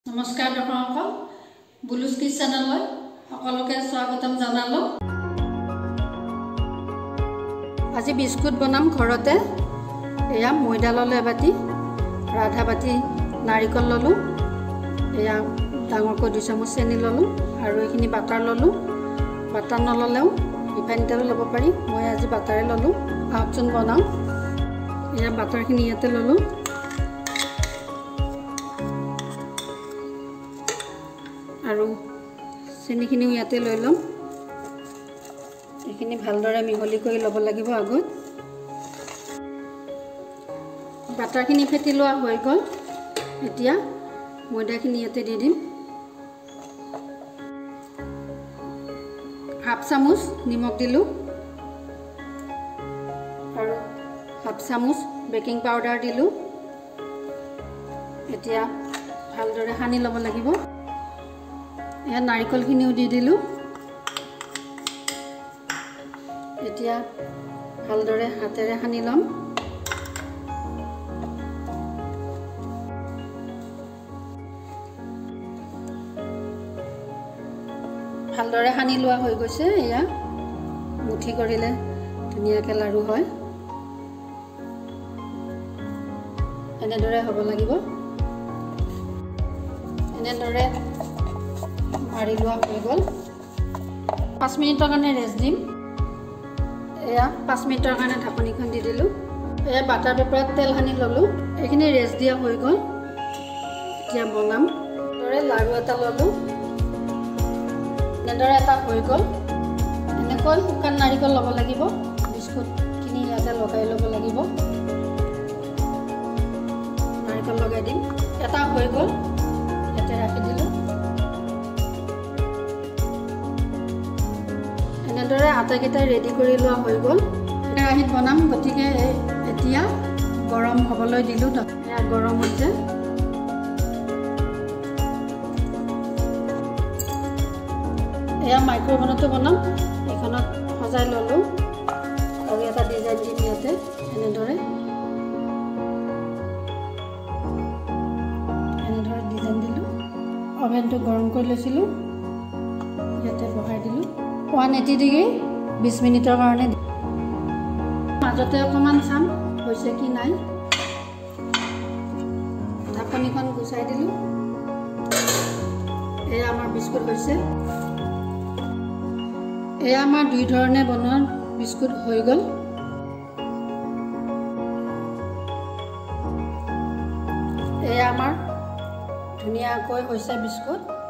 नमस्कार दर्शक बुलुस kids channel सकलोके स्वागतम जानालो। আজি बिस्कुट बनाम घरते एया मैदा ललो एबाटी आधा बाटी नारिकल ललो एया डांगरको 2 चामच चेनी ललो आरो एखिनि बाटार ललो। बाटार नललेও रिफाइन तेल लब पारि। মই আজি बाटारे ललो। आपचन बनाओ एया बाटारखिनि याते ललो আৰু চেনিখিনি ইয়াতে লৈ লম। এখিনি ভালদৰে মিহলি কৰি লব লাগিব। আগত বাটাৰখিনি ফেটি লোৱা হৈ গল। এতিয়া ময়দাখিনি ইয়াতে দি দিম। হাফ চামুচ নিমখ দিলো আৰু হাফ চামুচ বেকিং পাউডাৰ দিলো। এতিয়া ভালদৰে সানি লব লাগিব। या नारिकल खिनिও দি দিলো। এতিয়া ভালদৰে হাতেৰে সানি লম। ভালদৰে সানি লোৱা হৈ গৈছে। এয়া মুঠি কৰিলে ধুনীয়াকৈ লাৰু হয়। এনেদৰে হ'ব লাগিব। এনেদৰে मारि लोৱা হৈ গল। 5 मिनिटर কাৰণে ৰেষ্ট দিম। এয়া 5 মিনিটৰ কাৰণে ঢাকনিখন দি দিলো। এয়া বাটাৰ পেপাৰত তেল সানি ললো। এখিনি ৰেষ্ট দিয়া হৈ গল। এতিয়া বনাম। দৰে লাৰু এটা ললো। নেদৰে এটা হৈ গল। এনেকৈ শুকান নাৰিকল লব লাগিব। বিস্কুট কিনি ইয়াতে লগাই লব লাগিব। নাৰিকল লগাই দিম। এটা হৈ গল। ইয়াতে ৰাখি দিলো। এনেদৰে আটাকেইটা ৰেডি কৰি লোৱা হৈ গল। কেৰাহীত বনাম গতিকে এতিয়া গৰম হ'বলৈ দিলো। এয়া গৰম হৈছে। এয়া মাইক্ৰ'ওভেনতো বনাম। এখনত সজাই ললো আৰু এটা ডিজাইন দিম ইয়াতে। এনেদৰে ডিজাইন দিলো। অভেনটো গৰম কৰি লৈছিলো। ইয়াতে বহাই দিলো। 180 ডিগ্ৰী 20 মিনিটৰ কাৰণে। মাজতে অকমান চাম হৈছে কি নাই। ঢাকনিখন গুচাই দিলো। এয়া আমাৰ বিস্কুট হৈছে। এয়া আমাৰ দুই ধৰণে বনোৱা বিস্কুট হৈ গল। এয়া আমাৰ ধুনীয়াকৈ হৈছে বিস্কুট।